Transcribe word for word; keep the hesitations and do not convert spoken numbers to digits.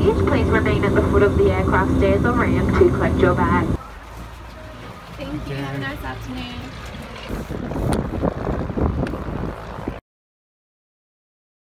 luggage, please remain at the foot of the aircraft stairs or ramp to collect your bag. Thank you. Have a nice afternoon.